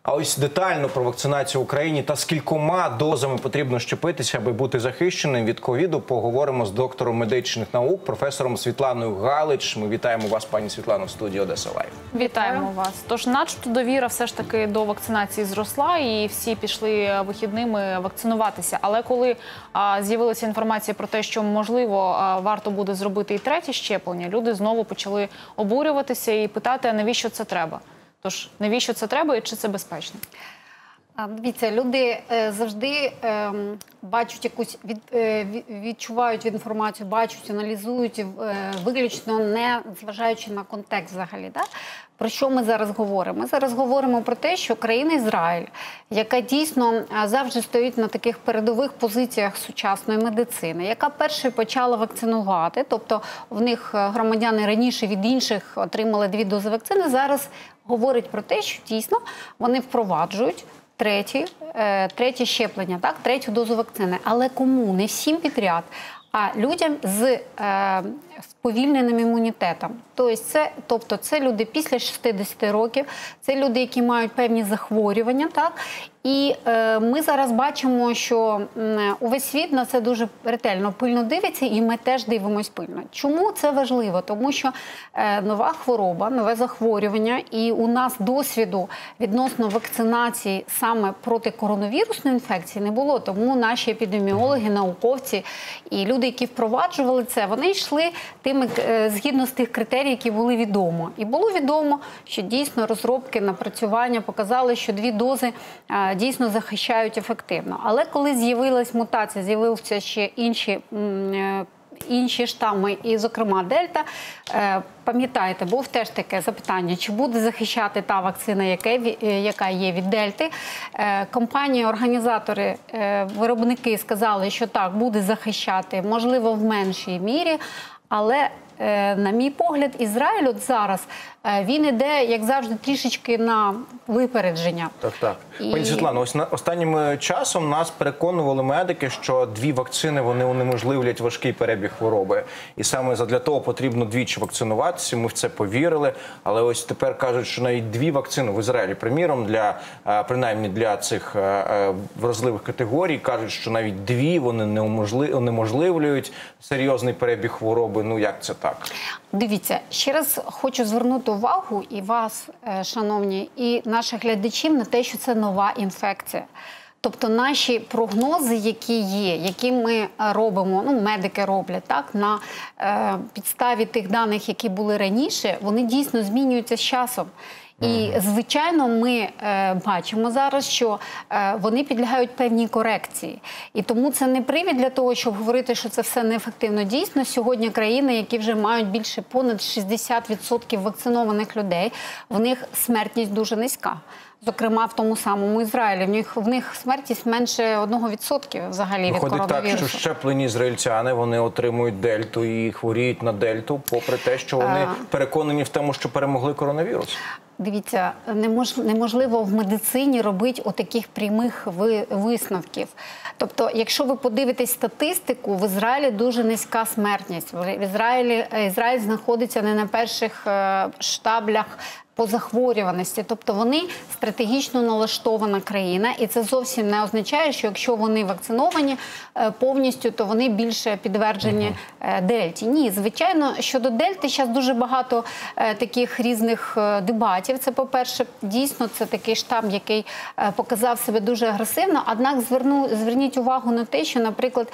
А ось детально про вакцинацію в Україні та скількома дозами потрібно щепитися, аби бути захищеним від ковіду, поговоримо з доктором медичних наук, професором Світланою Галич. Ми вітаємо вас, пані Світлано, в студії Одеса Лайв. Вітаємо вас. Тож, начебто, довіра все ж таки до вакцинації зросла, і всі пішли вихідними вакцинуватися. Але коли з'явилася інформація про те, що, можливо, варто буде зробити і третє щеплення, люди знову почали обурюватися і питати, а навіщо це треба? Тож, навіщо це треба і чи це безпечно? Дивіться, люди завжди бачать якусь, відчувають інформацію, бачать, аналізують, виключно не зважаючи на контекст взагалі. Да? Про що ми зараз говоримо? Ми зараз говоримо про те, що країна Ізраїль, яка дійсно завжди стоїть на таких передових позиціях сучасної медицини, яка першою почала вакцинувати, тобто в них громадяни раніше від інших отримали 2 дози вакцини, зараз говорить про те, що дійсно вони впроваджують третє щеплення, так, 3-ю дозу вакцини. Але кому? Не всім підряд, а людям з сповільненим імунітетом. Тобто це люди після 60 років, це люди, які мають певні захворювання, так? І ми зараз бачимо, що увесь світ на це дуже ретельно, пильно дивиться, і ми теж дивимось пильно. Чому це важливо? Тому що нова хвороба, нове захворювання, і у нас досвіду відносно вакцинації саме проти коронавірусної інфекції не було. Тому наші епідеміологи, науковці і люди, які впроваджували це, вони йшли згідно з тих критерій, які були відомо. І було відомо, що дійсно розробки, напрацювання показали, що 2 дози дійсно захищають ефективно. Але коли з'явилась мутація, з'явилися ще інші штами, і, зокрема, Дельта, пам'ятаєте, був теж таке запитання, чи буде захищати та вакцина, яка є від Дельти. Компанії, організатори, виробники сказали, що так, буде захищати, можливо, в меншій мірі, але на мій погляд, Ізраїль от зараз, він іде, як завжди, трішечки на випередження. Так. Пані Світлано, ось останнім часом нас переконували медики, що 2 вакцини, вони унеможливлять важкий перебіг хвороби. І саме задля того потрібно двічі вакцинуватися, ми в це повірили. Але ось тепер кажуть, що навіть 2 вакцини в Ізраїлі, приміром, принаймні для цих вразливих категорій, кажуть, що навіть 2 вони унеможливлюють серйозний перебіг хвороби. Ну, як це так? Дивіться, ще раз хочу звернути увагу і вас, шановні, і наших глядачів на те, що це нова інфекція. Тобто наші прогнози, які є, які ми робимо, медики роблять, так, на підставі тих даних, які були раніше, вони дійсно змінюються з часом. І, звичайно, ми бачимо зараз, що вони підлягають певній корекції. І тому це не привід для того, щоб говорити, що це все неефективно. Дійсно, сьогодні країни, які вже мають більше понад 60% вакцинованих людей, в них смертність дуже низька. Зокрема, в тому самому Ізраїлі. В них смертність менше 1% взагалі від коронавірусу. Виходить так, що щеплені ізраїльтяни, вони отримують Дельту і хворіють на Дельту, попри те, що вони переконані в тому, що перемогли коронавірус. Дивіться, неможливо в медицині робити отаких прямих висновків. Тобто, якщо ви подивитесь статистику, в Ізраїлі дуже низька смертність. Ізраїль знаходиться не на перших штаблях по захворюваності. Тобто вони стратегічно налаштована країна, і це зовсім не означає, що якщо вони вакциновані повністю, то вони більше підтверджені Дельті. Ні, звичайно, щодо Дельти зараз дуже багато таких різних дебатів. Це, по-перше, дійсно, це такий штам, який показав себе дуже агресивно. Однак зверніть увагу на те, що, наприклад,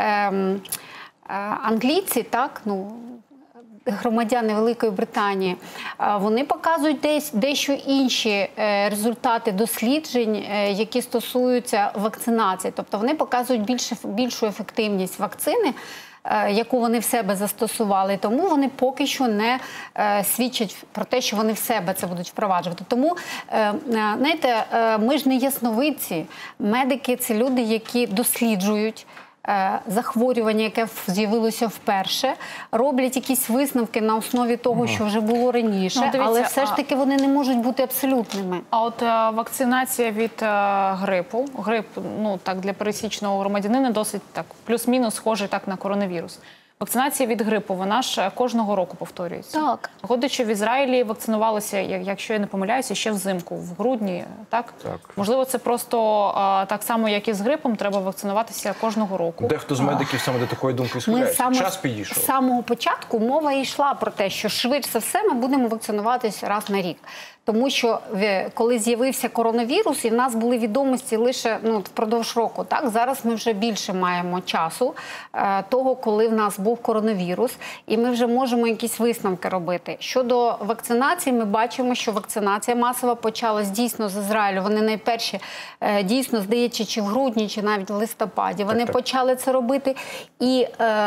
англійці, так, громадяни Великої Британії, вони показують дещо інші результати досліджень, які стосуються вакцинації. Тобто вони показують більшу ефективність вакцини, яку вони в себе застосували. Тому вони поки що не свідчать про те, що вони в себе це будуть впроваджувати. Тому, знаєте, ми ж не ясновидці. Медики – це люди, які досліджують захворювання, яке з'явилося вперше, роблять якісь висновки на основі того, що вже було раніше, але все ж таки вони не можуть бути абсолютними. А от вакцинація від грипу, так для пересічного громадянина досить так плюс-мінус схожий так на коронавірус. Вакцинація від грипу, вона ж кожного року повторюється. Так. Виходить, що в Ізраїлі вакцинувалися, якщо я не помиляюся, ще взимку, в грудні, так? Так. Можливо, це просто так само, як і з грипом, треба вакцинуватися кожного року. Дехто з медиків саме до такої думки схиляється. Час підійшов. З самого початку мова йшла про те, що швидше за все ми будемо вакцинуватися раз на рік. Тому що коли з'явився коронавірус, і в нас були відомості лише впродовж року. Так? Зараз ми вже більше маємо часу того, коли в нас був коронавірус, і ми вже можемо якісь висновки робити. Щодо вакцинації, ми бачимо, що вакцинація масова почалась дійсно з Ізраїлю. Вони найперші, дійсно, здається, чи в грудні, чи навіть в листопаді. Вони почали це робити. І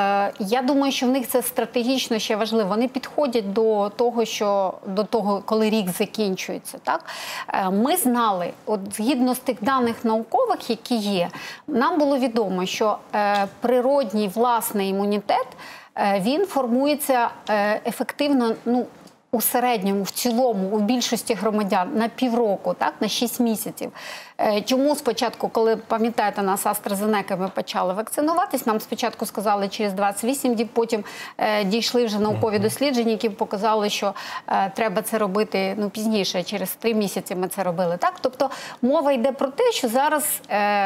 я думаю, що в них це стратегічно ще важливо. Вони підходять до того, коли рік закінчується. Так? Ми знали, от згідно з тих даних наукових, які є, нам було відомо, що природній власний імунітет, він формується ефективно, у середньому, в цілому, у більшості громадян на півроку, так, на 6 місяців. Чому спочатку, коли, пам'ятаєте, нас AstraZeneca ми почали вакцинуватись, нам спочатку сказали через 28 діб, потім дійшли вже наукові дослідження, які показали, що треба це робити пізніше, через 3 місяці ми це робили. Так? Тобто мова йде про те, що зараз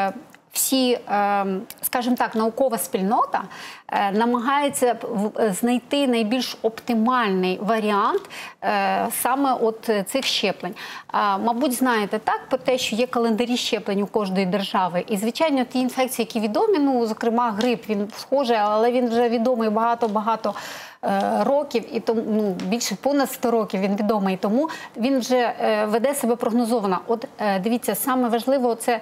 всі, скажімо так, наукова спільнота намагається знайти найбільш оптимальний варіант саме от цих щеплень. Мабуть, знаєте так про те, що є календарі щеплень у кожної держави. І, звичайно, ті інфекції, які відомі, зокрема грип, він схожий, але він вже відомий багато-багато років, і тому більше понад 100 років він відомий, тому він вже веде себе прогнозовано. От дивіться, саме важливо це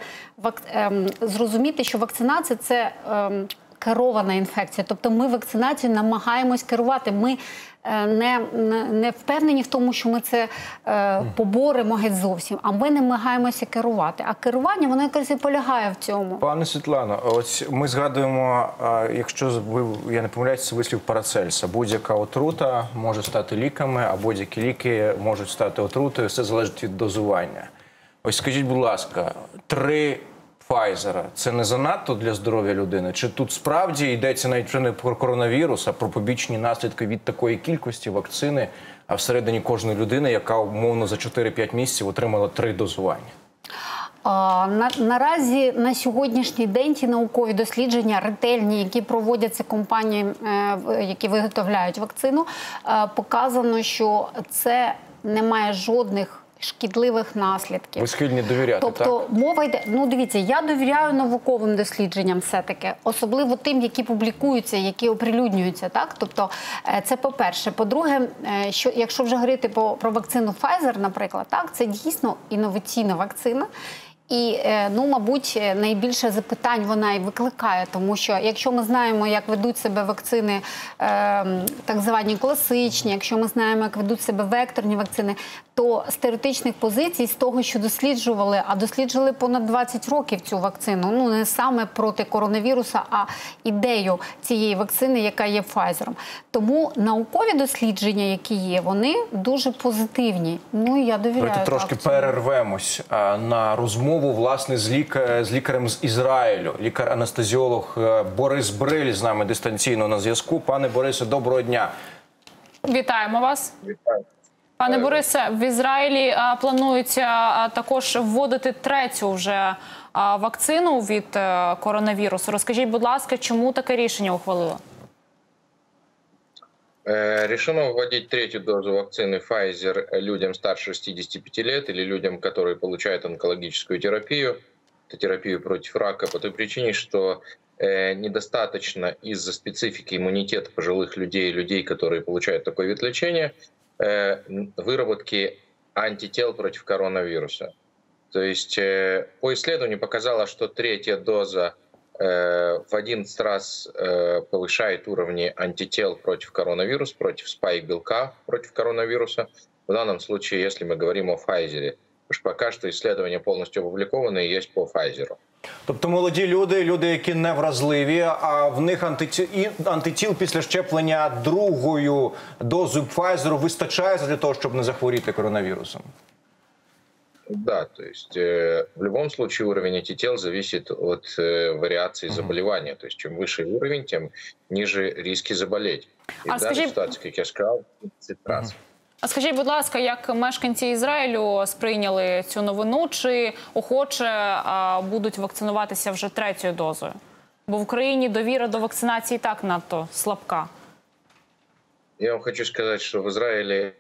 зрозуміти, що вакцинація – це керована інфекція. Тобто ми вакцинацію намагаємось керувати. Ми не впевнені в тому, що ми це поборемо геть зовсім, а ми намагаємося керувати. А керування, воно якраз і полягає в цьому. Пане Світлано, ось ми згадуємо, якщо я не помиляюся, це вислів Парацельса. Будь-яка отрута може стати ліками, а будь-які ліки можуть стати отрутою. Все залежить від дозування. Ось скажіть, будь ласка, 3 Pfizer – це не занадто для здоров'я людини? Чи тут справді йдеться навіть не про коронавірус, а про побічні наслідки від такої кількості вакцини, а всередині кожної людини, яка умовно за 4-5 місяців отримала 3 дозування? Наразі на сьогоднішній день ті наукові дослідження ретельні, які проводяться компаніями, які виготовляють вакцину, показано, що це не має жодних шкідливих наслідків. Ви схильні довіряти, тобто, так? Мова йде, дивіться, я довіряю науковим дослідженням все-таки, особливо тим, які публікуються, які оприлюднюються, так? Тобто, це по-перше. По-друге, якщо вже говорити про вакцину Pfizer, наприклад, так, це дійсно інноваційна вакцина. І, мабуть, найбільше запитань вона і викликає, тому що якщо ми знаємо, як ведуть себе вакцини так звані класичні, якщо ми знаємо, як ведуть себе векторні вакцини, то з теоретичних позицій, з того, що досліджували, а досліджували понад 20 років цю вакцину, не саме проти коронавіруса, а ідею цієї вакцини, яка є Pfizer. Тому наукові дослідження, які є, вони дуже позитивні. Я довіряю. Давайте трошки перервемось на розмову, власне, з лікарем з Ізраїлю. Лікар-анестезіолог Борис Бриль з нами дистанційно на зв'язку. Пане Борисе, доброго дня. Вітаємо вас. Вітаю. Пане Борисе, в Ізраїлі планується також вводити 3-ю вже вакцину від коронавірусу. Розкажіть, будь ласка, чому таке рішення ухвалили? Решено вводить 3-ю дозу вакцины Pfizer людям старше 65 лет или людям, которые получают онкологическую терапию, это терапию против рака, по той причине, что недостаточно из-за специфики иммунитета пожилых людей, которые получают такой вид лечения, выработки антител против коронавируса. То есть по исследованию показало, что 3-я доза в 11 раз повышает уровни антител против коронавируса, против спайк-белка против коронавируса. В данном случае, если мы говорим о Pfizer. Потому что пока что исследования полностью опубликованы и есть по Pfizer. Тобто молоді люди, які не вразливі, а в них антитіл після щеплення 2-ю дозою Pfizer вистачає для того, щоб не захворіти коронавірусом? Да, то есть в любом случае уровень антител зависит от вариации заболевания. То есть чем выше уровень, тем ниже риски заболеть. И в данной ситуации, как я сказал, 30 раз. А скажіть, будь ласка, як мешканці Ізраїлю сприйняли цю новину? Чи охоче будуть вакцинуватися вже третьою дозою? Бо в Україні довіра до вакцинації так надто слабка. Я вам хочу сказать, что в Израиле...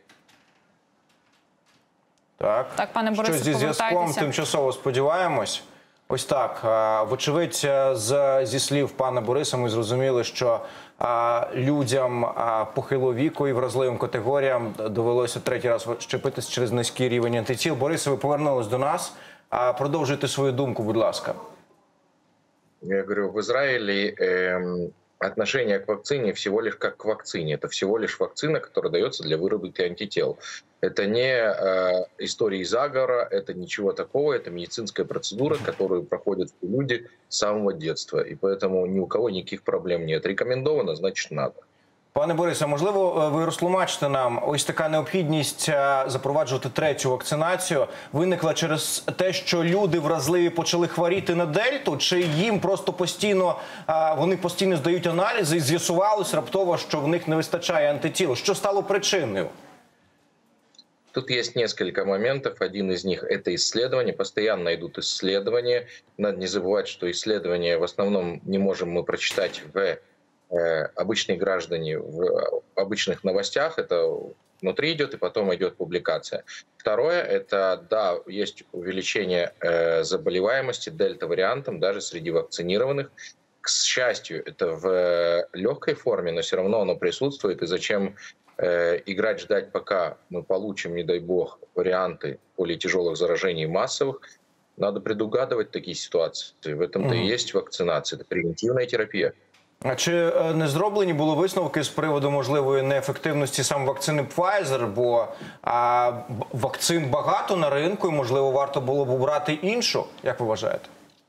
Так, пане Борисе, що зі зв'язком тимчасово сподіваємось. Ось так, вочевидь, зі слів пана Бориса ми зрозуміли, що людям похилого віку і вразливим категоріям довелося третій раз щепитись через низький рівень антитіл. Борисе, ви повернулись до нас. Продовжуйте свою думку, будь ласка. Я говорю, в Израиле отношение к вакцине всего лишь как к вакцине. Это всего лишь вакцина, которая дается для выработки антител. Это не истории заговора, это ничего такого, это медицинская процедура, которую проходят люди с самого детства. И поэтому ни у кого никаких проблем нет. Рекомендовано, значит надо. Пане Борисе, можливо, ви розтлумачите нам, ось така необхідність запроваджувати третю вакцинацію виникла через те, що люди вразливі почали хворіти на дельту, чи їм просто вони постійно здають аналізи і з'ясувалось раптово, що в них не вистачає антитіл? Що стало причиною? Тут есть несколько моментов. Один из них – это исследования. Постоянно идут исследования. Надо не забывать, что исследования в основном не можем мы прочитать в обычные граждане в обычных новостях. Это внутри идет, и потом идет публикация. Второе – это, да, есть увеличение заболеваемости дельта-вариантом даже среди вакцинированных. К счастью, это в легкой форме, но все равно оно присутствует. И зачем играть, ждать, пока мы получим, не дай бог, варианты более тяжелых заражений массовых? Надо предугадывать такие ситуации. В этом-то и есть вакцинация. Это превентивная терапия. А чи не зроблені були висновки з приводу можливої неефективності саме вакцини Pfizer, бо вакцин багато на ринку і, можливо, варто було б обрати іншу, як ви вважаєте?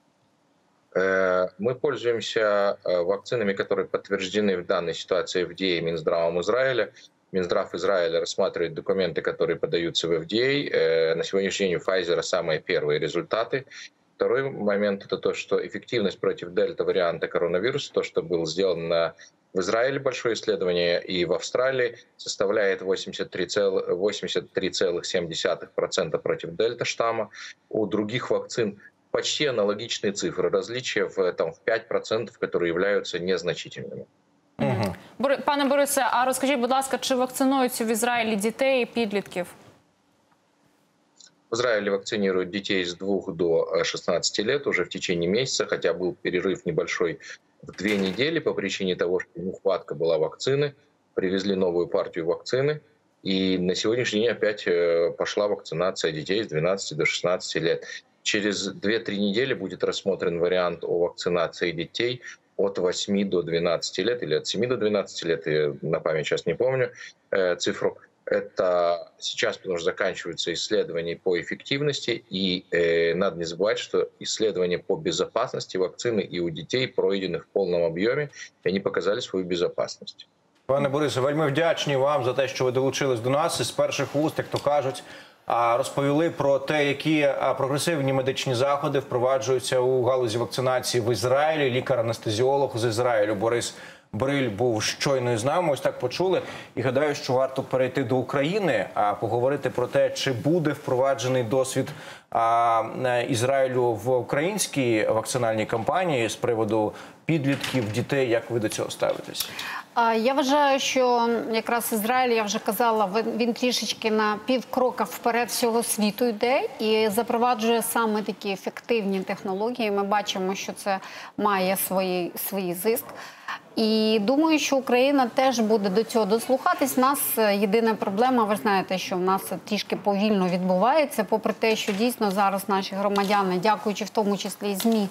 Мы пользуемся вакцинами, которые подтверждены в данной ситуации FDA и Минздравом Израиля. Минздрав Израиля рассматривает документы, которые подаются в FDA. На сегодняшний день у Pfizer самые первые результаты. Второй момент – это то, что эффективность против дельта-варианта коронавируса, то, что было сделано в Израиле большое исследование и в Австралии, составляет 83,7% против дельта-штамма. У других вакцин почти аналогичные цифры, различия в 5%, которые являются незначительными. Пане Борисе, а розкажіть, будь ласка, чи вакцинуються в Ізраїлі дітей і підлітків? В Израиле вакцинируют детей с 2 до 16 лет уже в течение месяца, хотя был перерыв небольшой в 2 недели по причине того, что нехватка была вакцины. Привезли новую партию вакцины, и на сегодняшний день опять пошла вакцинация детей с 12 до 16 лет. Через 2-3 недели будет рассмотрен вариант о вакцинации детей от 8 до 12 лет или от 7 до 12 лет, я на память сейчас не помню цифру. Это сейчас, потому что заканчиваются исследования по эффективности, и надо не забывать, что исследования по безопасности вакцины и у детей пройдены в полном объеме, и они показали свою безопасность. Пане Борисе, вельми вдячні вам за те, що ви долучились до нас і з перших уст, як то кажуть, розповіли про те, які прогресивні медичні заходи впроваджуються у галузі вакцинації в Ізраїлі. Лікар-анестезіолог з Ізраїлю Борис Бриль був щойно із нами, ось так почули. І гадаю, що варто перейти до України, поговорити про те, чи буде впроваджений досвід Ізраїлю в українській вакцинальній кампанії з приводу підлітків, дітей. Як ви до цього ставитесь? Я вважаю, що якраз Ізраїль, я вже казала, він трішечки на півкрока вперед всього світу йде і запроваджує саме такі ефективні технології. Ми бачимо, що це має свій зиск. І думаю, що Україна теж буде до цього дослухатись. У нас єдина проблема, ви знаєте, що в нас трішки повільно відбувається, попри те, що дійсно зараз наші громадяни, дякуючи в тому числі і ЗМІ,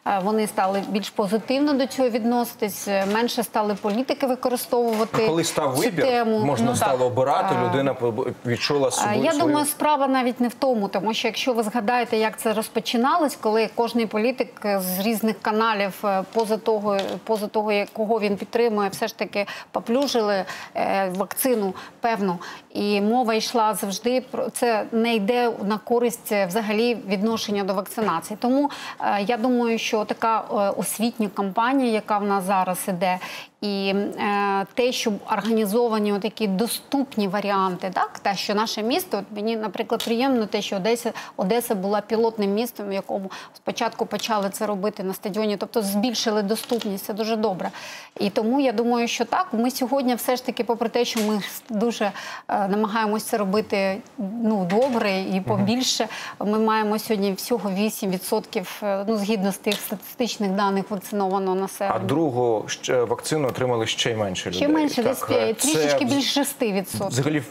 вони стали більш позитивно до цього відноситись, менше стали політики використовувати Коли став цю вибір, тему. можна стало обирати, людина відчула собою Я свою... думаю, справа навіть не в тому, тому що якщо ви згадаєте, як це розпочиналось, коли кожний політик з різних каналів, поза того, кого він підтримує, все ж таки поплюжили вакцину певну. І мова йшла завжди про це, не йде на користь взагалі відношення до вакцинації. Тому я думаю, що така освітня кампанія, яка в нас зараз іде, і те, що організовані такі доступні варіанти, так, те, що наше місто, от мені, наприклад, приємно те, що Одеса була пілотним містом, в якому спочатку почали це робити на стадіоні, тобто збільшили доступність, це дуже добре. І тому я думаю, що так, ми сьогодні все ж таки, попри те, що ми дуже намагаємося це робити добре і побільше, ми маємо сьогодні всього 8%, згідно з тих статистичних даних, вакцинованого населення. А другу вакцину отримали ще й менше людей. Ще менше, десь Так, трішечки більше 6%. Взагалі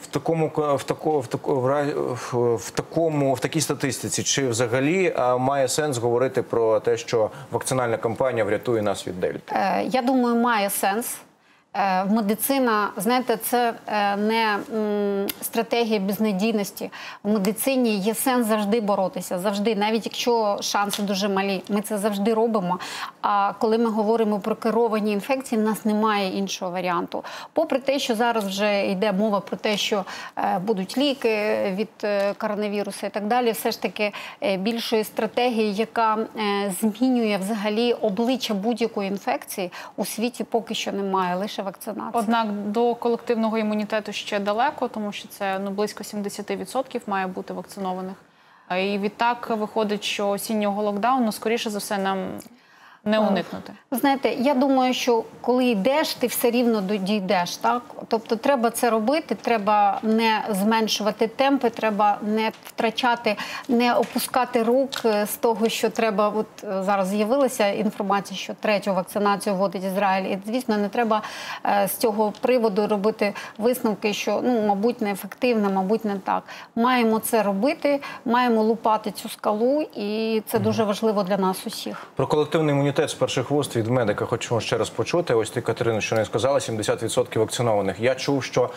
в такій статистиці, чи взагалі має сенс говорити про те, що вакцинальна кампанія врятує нас від дельти? Я думаю, має сенс. Медицина, знаєте, це не стратегія безнадійності. В медицині є сенс завжди боротися, завжди, навіть якщо шанси дуже малі. Ми це завжди робимо. А коли ми говоримо про керовані інфекції, в нас немає іншого варіанту. Попри те, що зараз вже йде мова про те, що будуть ліки від коронавірусу і так далі, все ж таки більшої стратегії, яка змінює взагалі обличчя будь-якої інфекції, у світі поки що немає, лише вакцинація. Однак до колективного імунітету ще далеко, тому що це близько 70% має бути вакцинованих. І відтак виходить, що осіннього локдауну, скоріше за все, нам не уникнути. Знаєте, я думаю, що коли йдеш, ти все рівно дійдеш, так? Тобто треба це робити, треба не зменшувати темпи, треба не втрачати, не опускати рук з того, що треба, от зараз з'явилася інформація, що третю вакцинацію вводить Ізраїль. І, звісно, не треба з цього приводу робити висновки, що, мабуть, неефективно, мабуть, не так. Маємо це робити, маємо лупати цю скалу, і це дуже важливо для нас усіх. Про колективний імунітет з перших вуст від медика хочемо ще раз почути. Ось ти, Катерина, що не сказала, 70% вакцинованих. Я чув, що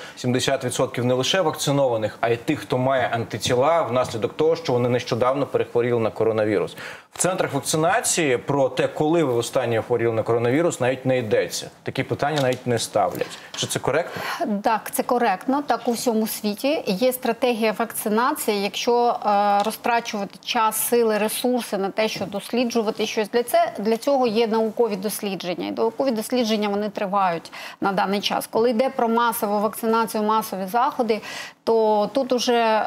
70% не лише вакцинованих, а й тих, хто має антитіла внаслідок того, що вони нещодавно перехворіли на коронавірус. В центрах вакцинації про те, коли ви останнє хворіли на коронавірус, навіть не йдеться. Такі питання навіть не ставлять. Чи це коректно? Так, це коректно. Так у всьому світі. Є стратегія вакцинації. Якщо розтрачувати час, сили, ресурси на те, що досліджувати щось, для цього є наукові дослідження. І наукові дослідження, вони тривають на даний час. Коли йде про масову вакцинацію, масові заходи, то тут уже,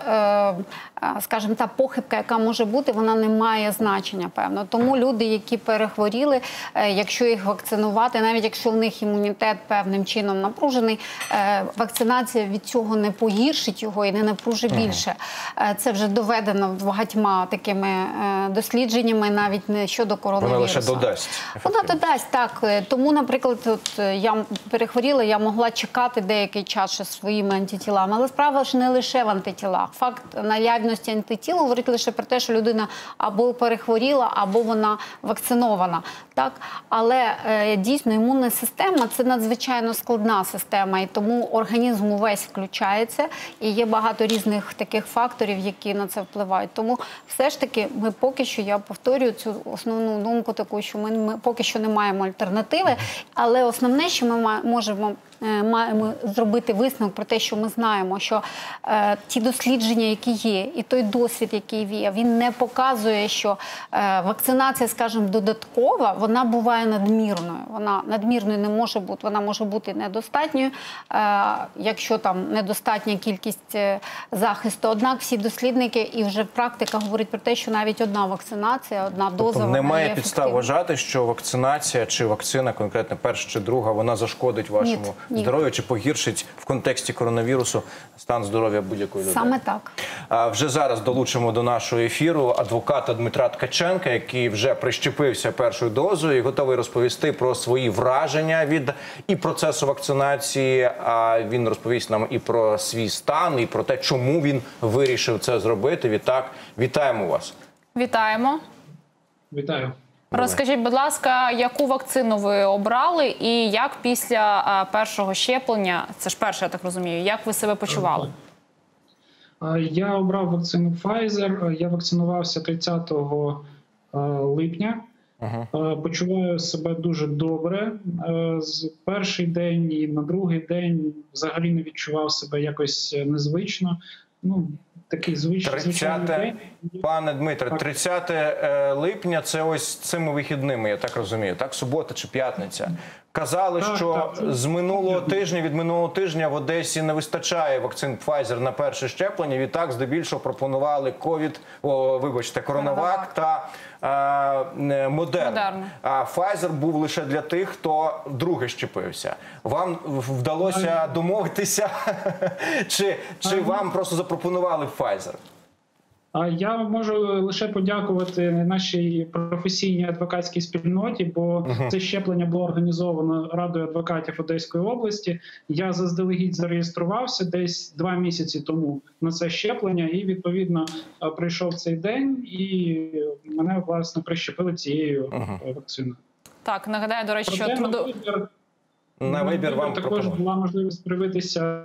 скажімо, та похибка, яка може бути, вона не має значення, певно. Тому люди, які перехворіли, якщо їх вакцинувати, навіть якщо в них імунітет певним чином напружений, вакцинація від цього не погіршить його і не напружить більше. Це вже доведено багатьма такими дослідженнями, навіть не щодо коронавірусу. Вона лише додасть. Вона додасть, так. Тому, наприклад, от я перехворіла, я могла чекати деякий час ще своїми антитілами. Але справа ж не лише в антитілах. Факт наявності антитіл говорить лише про те, що людина або перехворіла, або вона вакцинована. Так? Але дійсно імунна система – це надзвичайно складна система, і тому організм увесь включається, і є багато різних таких факторів, які на це впливають. Тому все ж таки ми поки що, я повторюю цю основну думку таку, що ми поки що не маємо альтернативи, але основне, що ми маємо зробити висновок про те, що ми знаємо, що ті дослідження, які є, і той досвід, який є, він не показує, що вакцинація, скажімо, додаткова, вона буває надмірною. Вона надмірною не може бути, вона може бути недостатньою, якщо там недостатня кількість захисту. Однак всі дослідники і вже практика говорить про те, що навіть одна вакцинація, одна доза, вона є немає підстав вважати, що вакцинація чи вакцина, конкретно перша чи друга, вона зашкодить вашому здоров'ю чи погіршить в контексті коронавірусу стан здоров'я будь-якої людини? Саме так. Вже зараз долучимо до нашого ефіру адвоката Дмитра Ткаченка, який вже прищепився першою дозою і готовий розповісти про свої враження від і процесу вакцинації. А він розповість нам і про свій стан, і про те, чому він вирішив це зробити. Відтак, вітаємо вас. Вітаємо. Вітаю. Розкажіть, будь ласка, яку вакцину ви обрали і як після першого щеплення, це ж перше, я так розумію, як ви себе почували? Я обрав вакцину Pfizer, я вакцинувався 30 липня. Почуваю себе дуже добре. З перший день і на другий день взагалі не відчував себе якось незвично. Ну, такий звичайний день. Пане Дмитре, 30 липня – це ось цими вихідними, я так розумію, так? Субота чи п'ятниця. Казали, що з минулого тижня, від минулого тижня в Одесі не вистачає вакцин Pfizer на перше щеплення. Відтак, здебільшого, пропонували Коронавак та Модерна. А Pfizer був лише для тих, хто друге щепився. Вам вдалося домовитися? Чи вам просто запропонували Pfizer? Я можу лише подякувати нашій професійній адвокатській спільноті, бо це щеплення було організовано Радою адвокатів Одеської області. Я заздалегідь зареєструвався десь 2 місяці тому на це щеплення і, відповідно, прийшов цей день і мене, власне, прищепили цією вакциною. Так, нагадаю, до речі, що на вибір вам також була можливість привитися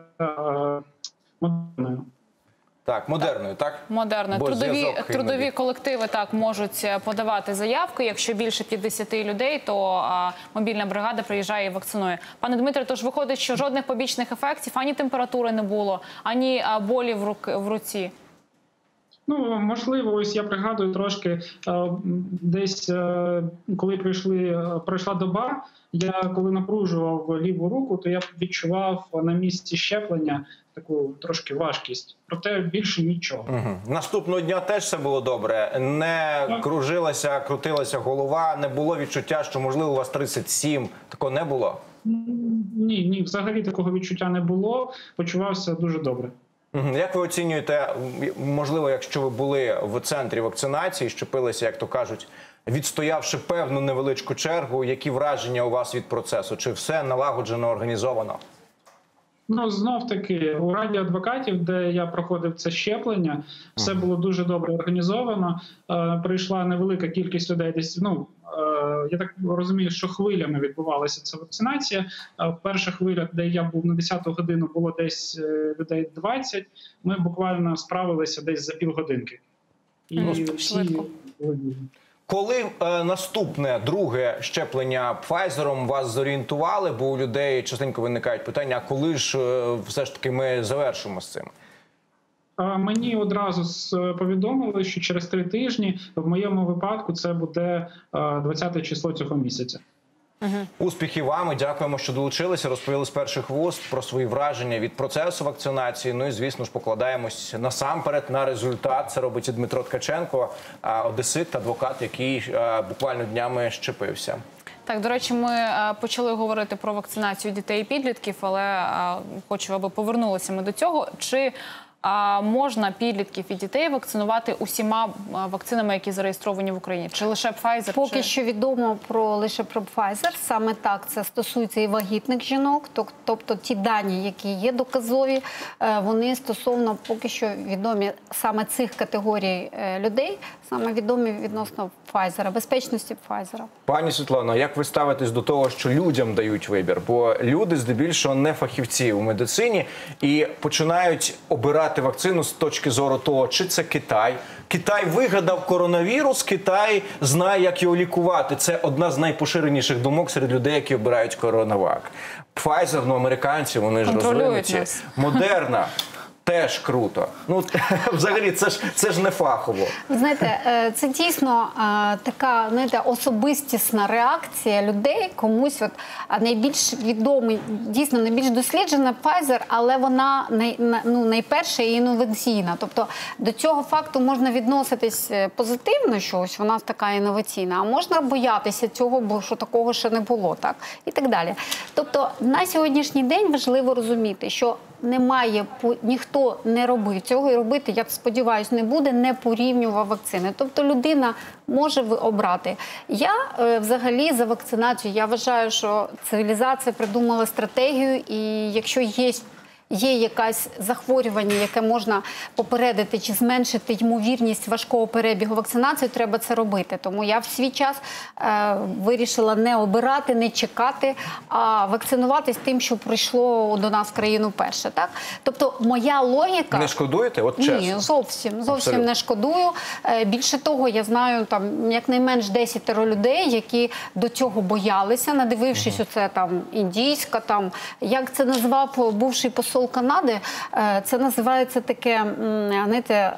Модерною. Так, Модерною, так? Модерна. Трудові колективи так можуть подавати заявки. Якщо більше 50 людей, то мобільна бригада приїжджає і вакцинує. Пане Дмитре, тож виходить, що жодних побічних ефектів, ані температури не було, ані болі в руці? Ну, можливо, ось я пригадую трошки, десь коли пройшла доба, я коли напружував ліву руку, то я відчував на місці щеплення таку трошки важкість. Проте більше нічого. Наступного дня теж все було добре? Не кружилася, крутилася голова? Не було відчуття, що, можливо, у вас 37? Такого не було? Ні, взагалі такого відчуття не було. Почувався дуже добре. Як ви оцінюєте, можливо, якщо ви були в центрі вакцинації, щепилися, як то кажуть, відстоявши певну невеличку чергу, які враження у вас від процесу? Чи все налагоджено, організовано? Ну, знов-таки, у Раді адвокатів, де я проходив це щеплення, все було дуже добре організовано. Прийшла невелика кількість людей десь, я так розумію, що хвилями відбувалася ця вакцинація. Перша хвиля, де я був на 10-ту годину, було десь людей 20. Ми буквально справилися десь за півгодинки. Швидко. Коли наступне, друге щеплення Pfizer вас зорієнтували, бо у людей частенько виникають питання, а коли ж все ж таки ми завершимо з цим? Мені одразу повідомили, що через 3 тижні, в моєму випадку, це буде 20 число цього місяця. Успіхів вам і дякуємо, що долучилися, розповіли з перших вуст про свої враження від процесу вакцинації. Ну і, звісно ж, покладаємось насамперед на результат. Це робить і Дмитро Ткаченко, одесит, адвокат, який буквально днями щепився. Так, до речі, ми почали говорити про вакцинацію дітей і підлітків, але хочу, аби повернулися ми до цього. Чи можна підлітків і дітей вакцинувати усіма вакцинами, які зареєстровані в Україні? Чи лише Pfizer? Поки що відомо лише про Pfizer. Саме так це стосується і вагітних жінок. Тобто ті дані, які є доказові, вони стосовно поки що відомі саме цих категорій людей, саме відомі відносно Pfizer, безпечності Pfizer. Пані Світлано, як ви ставитесь до того, що людям дають вибір? Бо люди здебільшого не фахівці у медицині і починають обирати вакцину з точки зору того, чи це Китай. Китай вигадав коронавірус, Китай знає, як його лікувати. Це одна з найпоширеніших думок серед людей, які обирають коронавак. Pfizer, американці, вони ж розвинуті. Модерна. Теж круто. Ну, взагалі, це ж не фахово. Ви знаєте, це дійсно така, знаєте, особистісна реакція людей. Комусь найбільш відомий, дійсно найбільш досліджена Pfizer, але вона найперша і інноваційна. Тобто до цього факту можна відноситись позитивно, що ось вона така інноваційна, а можна боятися цього, бо що такого ще не було, так? І так далі. Тобто на сьогоднішній день важливо розуміти, що немає, ніхто не робив цього і робити, я сподіваюся, не буде, не порівнював вакцини. Тобто людина може обрати. Я взагалі за вакцинацію, я вважаю, що цивілізація придумала стратегію, і якщо є є якесь захворювання, яке можна попередити чи зменшити ймовірність важкого перебігу вакцинації, треба це робити. Тому я в свій час вирішила не обирати, не чекати, а вакцинуватись тим, що прийшло до нас в країну перше. Так? Тобто моя логіка... Не шкодуєте? От чесно. Ні, зовсім Абсолютно. не шкодую. Більше того, я знаю там якнайменш 10 людей, які до цього боялися, надивившись оце там індійська, там, як це назвав бувший посол Канади, це називається таке, знаєте,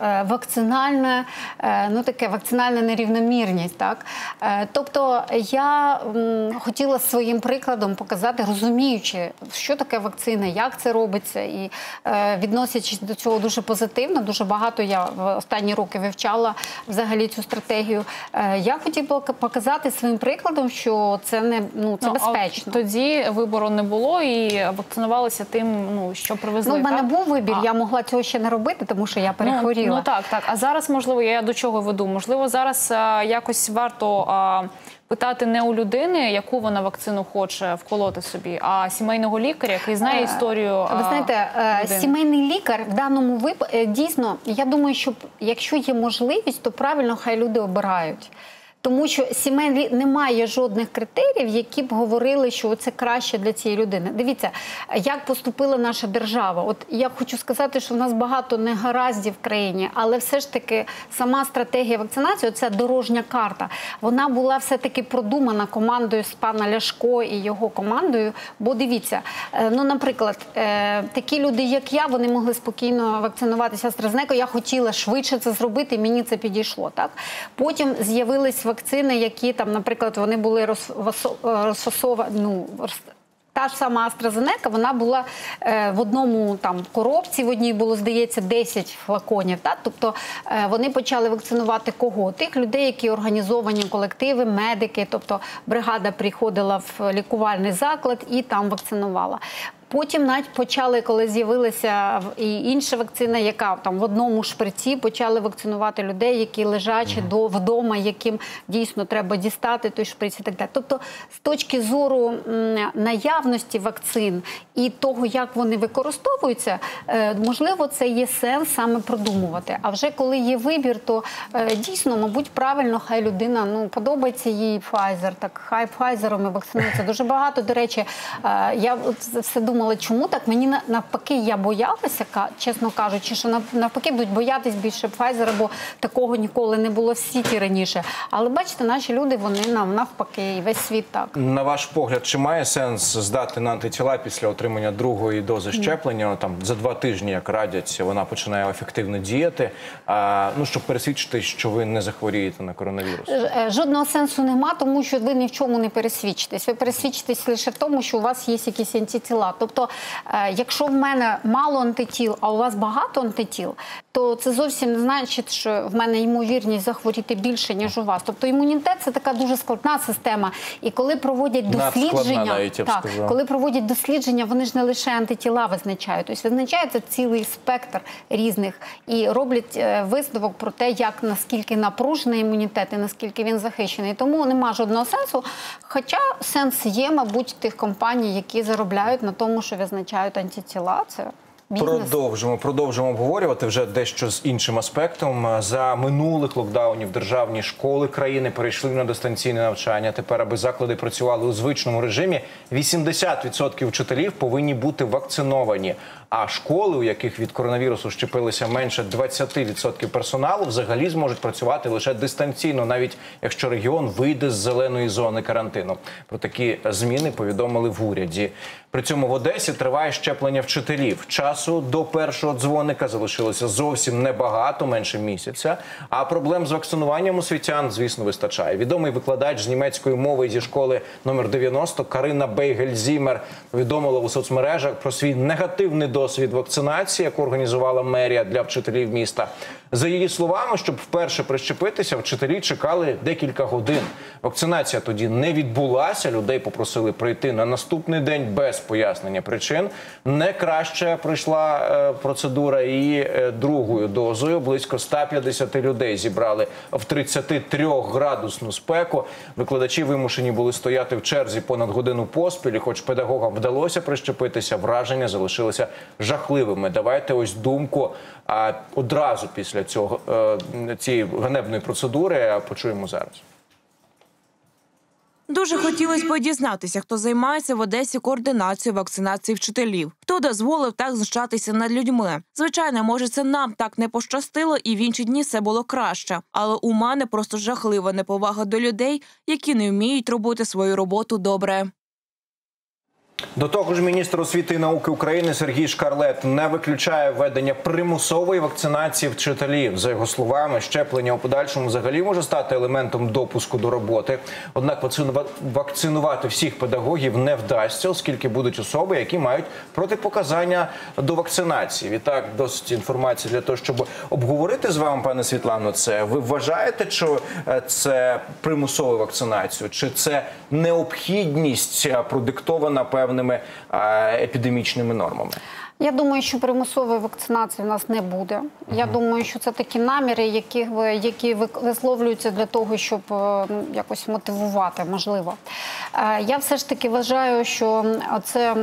вакцинальна нерівномірність. Так? Тобто я хотіла своїм прикладом показати, розуміючи, що таке вакцина, як це робиться, і відносячись до цього дуже позитивно, дуже багато я в останні роки вивчала взагалі цю стратегію. Я хотіла показати своїм прикладом, що це не це безпечно. Тоді вибору не було і вакцинувалися тим, що привезли. В мене був вибір, я могла цього ще не робити, тому що я перехворіла. Ну так. А зараз, можливо, я до чого веду? Можливо, зараз якось варто питати не у людини, яку вона вакцину хоче вколоти собі, а сімейного лікаря, який знає історію. Ви знаєте, сімейний лікар в даному випадку, дійсно, я думаю, що якщо є можливість, то правильно хай люди обирають. Тому що немає жодних критеріїв, які б говорили, що це краще для цієї людини. Дивіться, як поступила наша держава. От я хочу сказати, що в нас багато негараздів в країні, але все ж таки сама стратегія вакцинації, оця дорожня карта, вона була все-таки продумана командою з пана Ляшко і його командою. Бо дивіться, наприклад, такі люди, як я, вони могли спокійно вакцинуватися AstraZeneca. Я хотіла швидше це зробити, і мені це підійшло. Так? Потім з'явились вакцини, які там, наприклад, вони були розфасовані, та ж сама AstraZeneca, вона була в одному там коробці, в одній було, здається, 10 флаконів. Так? Тобто вони почали вакцинувати кого? Тих людей, які організовані колективи, медики, тобто бригада приходила в лікувальний заклад і там вакцинувала. Потім навіть почали, коли з'явилася і інша вакцина, яка там в одному шприці, почали вакцинувати людей, які лежачі вдома, яким дійсно треба дістати той шприц і так далі. Тобто з точки зору наявності вакцин і того, як вони використовуються, можливо, це є сенс саме продумувати. А вже коли є вибір, то дійсно, мабуть, правильно, хай людина, подобається їй Pfizer, так хай Pfizer'ом і вакцинується. Дуже багато, до речі, я все думала, чому так? Мені навпаки, я боялася, чесно кажучи, що навпаки будуть боятись більше Pfizer, бо такого ніколи не було в світі раніше. Але бачите, наші люди, вони навпаки, і весь світ так. На ваш погляд, чи має сенс здати на антитіла після отримання другої дози щеплення? Там за 2 тижні, як радять, вона починає ефективно діяти, щоб пересвідчити, що ви не захворієте на коронавірус? Жодного сенсу нема, тому що ви ні в чому не пересвідчитесь. Ви пересвідчитесь лише в тому, що у вас є якісь антитіла. Тобто, якщо в мене мало антитіл, а у вас багато антитіл, то це зовсім не значить, що в мене ймовірність захворіти більше, ніж у вас. Тобто імунітет – це така дуже складна система. І коли проводять дослідження, вони ж не лише антитіла визначають. Тобто визначається цілий спектр різних і роблять висновок про те, наскільки напружений імунітет і наскільки він захищений. Тому нема жодного сенсу. Хоча сенс є, мабуть, тих компаній, які заробляють на тому, що визначають антитіла. Це Продовжимо обговорювати вже дещо з іншим аспектом. За минулих локдаунів державні школи країни перейшли на дистанційне навчання. Тепер, аби заклади працювали у звичному режимі, 80% вчителів повинні бути вакциновані. А школи, у яких від коронавірусу щепилися менше 20% персоналу, взагалі зможуть працювати лише дистанційно, навіть якщо регіон вийде з зеленої зони карантину. Про такі зміни повідомили в уряді. При цьому в Одесі триває щеплення вчителів. Часу до першого дзвоника залишилося зовсім небагато, менше місяця. А проблем з вакцинуванням освітян, звісно, вистачає. Відомий викладач з німецької мови зі школи номер 90 Карина Бейгель-Зімер повідомила у соцмережах про свій негативний досвід вакцинації, яку організувала мерія для вчителів міста. За її словами, щоб вперше прищепитися, вчителі чекали декілька годин. Вакцинація тоді не відбулася, людей попросили прийти на наступний день без пояснення причин. Не краще пройшла процедура і другою дозою. Близько 150 людей зібрали в 33-градусну спеку. Викладачі вимушені були стояти в черзі понад годину поспіль, і хоч педагогам вдалося прищепитися, враження залишилися жахливими. Давайте ось думку одразу після цієї ганебної процедури почуємо зараз. Дуже хотілося б дізнатися, хто займається в Одесі координацією вакцинації вчителів. Хто дозволив так знущатися над людьми? Звичайно, може, це нам так не пощастило і в інші дні все було краще. Але у мене просто жахлива неповага до людей, які не вміють робити свою роботу добре. До того ж, міністр освіти і науки України Сергій Шкарлет не виключає введення примусової вакцинації вчителів. За його словами, щеплення у подальшому взагалі може стати елементом допуску до роботи. Однак вакцинувати всіх педагогів не вдасться, оскільки будуть особи, які мають протипоказання до вакцинації. Відтак, досить інформації для того, щоб обговорити з вами, пане Світлано, це. Ви вважаєте, що це примусова вакцинація, чи це необхідність продиктована певними епідемічними нормами? Я думаю, що примусової вакцинації в нас не буде. Я думаю, що це такі наміри, які висловлюються для того, щоб якось мотивувати, можливо. Я все ж таки вважаю, що це,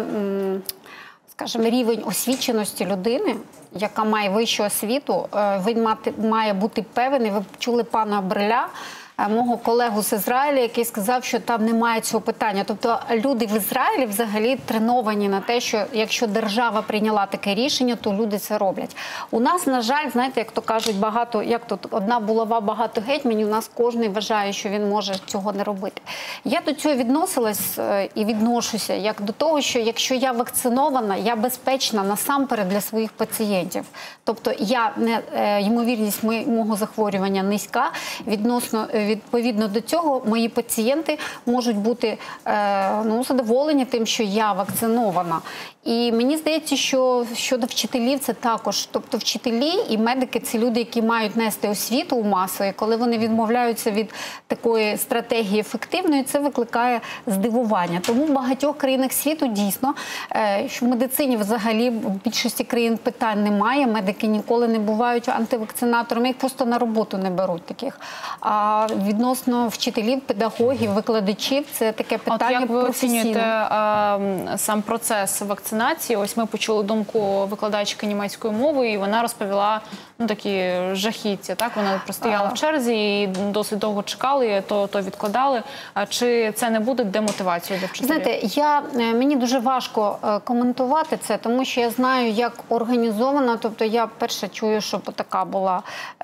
скажімо, рівень освіченості людини, яка має вищу освіту, він має бути певний. Ви чули пана Бриля, мого колегу з Ізраїля, який сказав, що там немає цього питання. Тобто люди в Ізраїлі взагалі треновані на те, що якщо держава прийняла таке рішення, то люди це роблять. У нас, на жаль, знаєте, як то кажуть, як тут одна булава, багато гетьманів, у нас кожен вважає, що він може цього не робити. Я до цього відносилась і відношуся як до того, що якщо я вакцинована, я безпечна насамперед для своїх пацієнтів. Тобто ймовірність мого захворювання низька, відповідно до цього мої пацієнти можуть бути задоволені тим, що я вакцинована. І мені здається, що щодо вчителів це також. Тобто вчителі і медики – це люди, які мають нести освіту у масу. І коли вони відмовляються від такої стратегії ефективної, це викликає здивування. Тому в багатьох країнах світу дійсно, що в медицині взагалі в більшості країн питань немає. Медики ніколи не бувають антивакцинаторами, їх просто на роботу не беруть таких. А відносно вчителів, педагогів, викладачів – це таке питання професійне. Як ви оцінюєте сам процес вакцинації? Ось ми почули думку викладачки німецької мови, і вона розповіла такі жахіття. Так? Вона простояла в черзі і досить довго чекали, то відкладали. Чи це не буде демотивацією для вчителів? Знаєте, мені дуже важко коментувати це, тому що я знаю, як організовано. Тобто я перше чую, що така була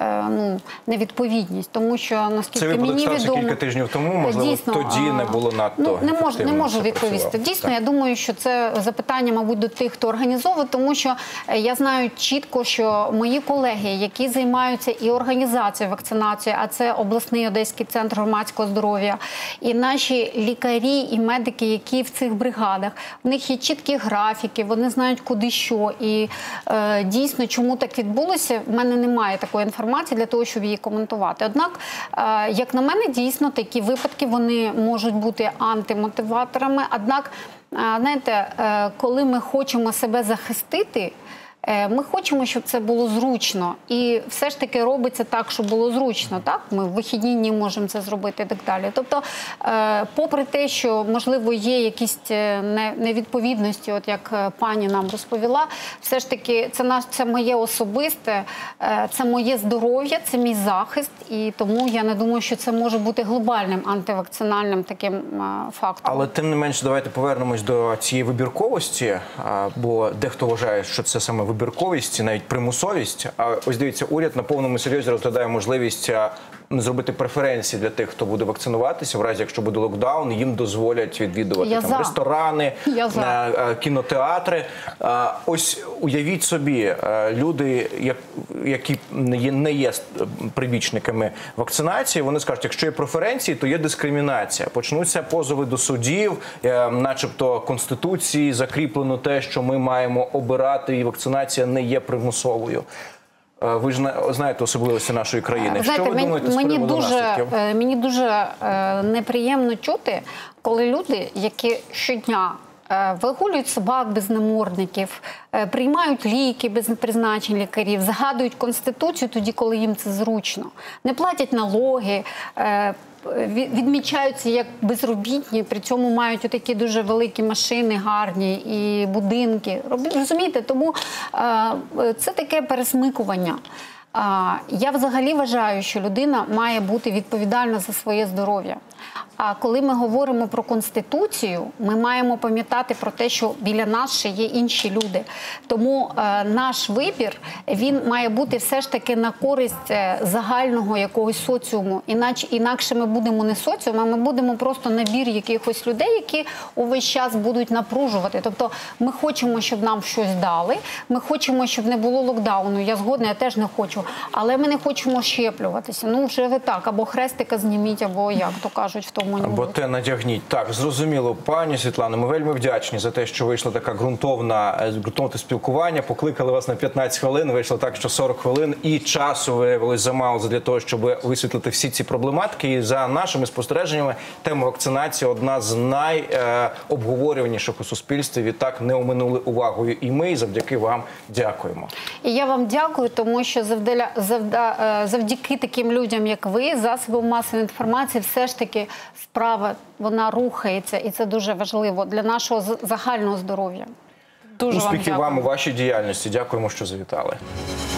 невідповідність, тому що, наскільки мені відомо... Це випадок стався кілька тижнів тому, можливо, дійсно, тоді не було надто не можу відповісти. Дійсно, я думаю, що це запитання, мабуть, до тих, хто організовує, тому що я знаю чітко, що мої колеги, які займаються і організацією вакцинації, а це обласний Одеський центр громадського здоров'я, і наші лікарі і медики, які в цих бригадах, в них є чіткі графіки, вони знають куди що. І дійсно, чому так відбулося, в мене немає такої інформації для того, щоб її коментувати. Однак, як на мене, дійсно, такі випадки, вони можуть бути антимотиваторами. Однак, знаєте, коли ми хочемо себе захистити, ми хочемо, щоб це було зручно. І все ж таки робиться так, щоб було зручно. Так? Ми в вихідні дні можемо це зробити і так далі. Тобто, попри те, що, можливо, є якісь невідповідності, от як пані нам розповіла, все ж таки це моє особисте, це моє здоров'я, це мій захист. І тому я не думаю, що це може бути глобальним антивакцинальним таким фактором. Але тим не менше, давайте повернемось до цієї вибірковості, бо дехто вважає, що це саме вибірковість, навіть примусовість. А ось дивіться, уряд на повному серйозі розглядає можливість зробити преференції для тих, хто буде вакцинуватися. В разі, якщо буде локдаун, їм дозволять відвідувати ресторани, кінотеатри. Ось уявіть собі, люди, які не є прибічниками вакцинації, вони скажуть, якщо є преференції, то є дискримінація. Почнуться позови до судів, начебто Конституції закріплено те, що ми маємо обирати, і вакцинація не є примусовою. Ви ж знаєте особливості нашої країни. Знаєте, що ви думаєте з приводу наслідків? Мені дуже неприємно чути, коли люди, які щодня вигулюють собак без намордників, приймають ліки без призначень лікарів, згадують Конституцію тоді, коли їм це зручно, не платять налоги, відмічаються як безробітні, при цьому мають такі дуже великі машини, гарні, і будинки. Розумієте, тому це таке пересмикування. Я взагалі вважаю, що людина має бути відповідальна за своє здоров'я. А коли ми говоримо про Конституцію, ми маємо пам'ятати про те, що біля нас ще є інші люди. Тому наш вибір, він має бути все ж таки на користь загального якогось соціуму. Інакше ми будемо не соціум, а ми будемо просто набір якихось людей, які увесь час будуть напружувати. Тобто ми хочемо, щоб нам щось дали, ми хочемо, щоб не було локдауну. Я згодна, я теж не хочу. Але ми не хочемо щеплюватися. Ну, вже ви так, або хрестика зніміть, або як то кажуть в тому анекдоті. Або те надягніть. Так, зрозуміло. Пані Світлано, ми вельми вдячні за те, що вийшло таке ґрунтовне спілкування. Покликали вас на 15 хвилин, вийшло так, що 40 хвилин. І часу виявилось замало для того, щоб висвітлити всі ці проблематики. І за нашими спостереженнями, тема вакцинації – одна з найобговорюваніших у суспільстві. Відтак не оминули увагою і ми, і завдяки вам дякуємо. І я вам дякую, тому що завдяки таким людям, як ви, засобам масової інформації, все ж таки справа, вона рухається, і це дуже важливо для нашого загального здоров'я. Дуже Успіхів вам у дякую. вашій діяльності. Дякуємо, що завітали.